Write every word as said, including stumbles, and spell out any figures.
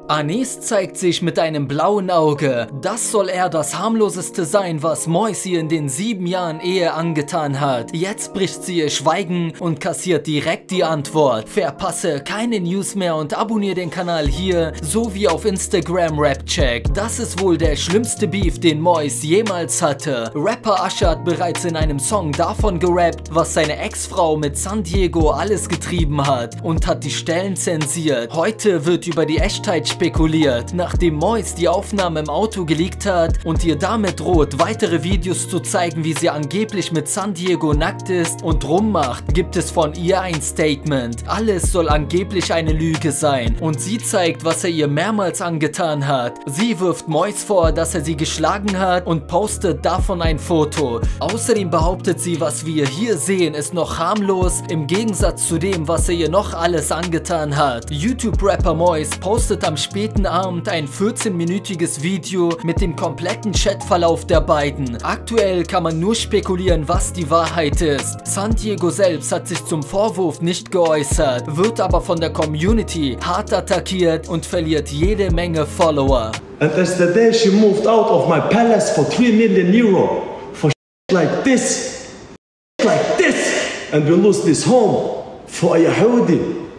Anis zeigt sich mit einem blauen Auge. Das soll eher das harmloseste sein, was Mois ihr in den sieben Jahren Ehe angetan hat. Jetzt bricht sie ihr Schweigen und kassiert direkt die Antwort. Verpasse keine News mehr und abonniere den Kanal hier, sowie auf Instagram Rapcheck. Das ist wohl der schlimmste Beef, den Mois jemals hatte. Rapper Usher hat bereits in einem Song davon gerappt, was seine Ex-Frau mit San Diego alles getrieben hat und hat die Stellen zensiert. Heute wird über die Echtheit spekuliert, nachdem Mois die Aufnahme im Auto geleakt hat und ihr damit droht, weitere Videos zu zeigen, wie sie angeblich mit San Diego nackt ist und rummacht, gibt es von ihr ein Statement. Alles soll angeblich eine Lüge sein und sie zeigt, was er ihr mehrmals angetan hat. Sie wirft Mois vor, dass er sie geschlagen hat und postet davon ein Foto. Außerdem behauptet sie, was wir hier sehen, ist noch harmlos, im Gegensatz zu dem, was er ihr noch alles angetan hat. YouTube-Rapper Mois postet am späten Abend ein vierzehnminütiges Video mit dem kompletten Chatverlauf der beiden. Aktuell kann man nur spekulieren, was die Wahrheit ist. San Diego selbst hat sich zum Vorwurf nicht geäußert, wird aber von der Community hart attackiert und verliert jede Menge Follower. And that's the day she moved out of my palace for three million euro for like this, like this, and we lose this home for a Yehudi.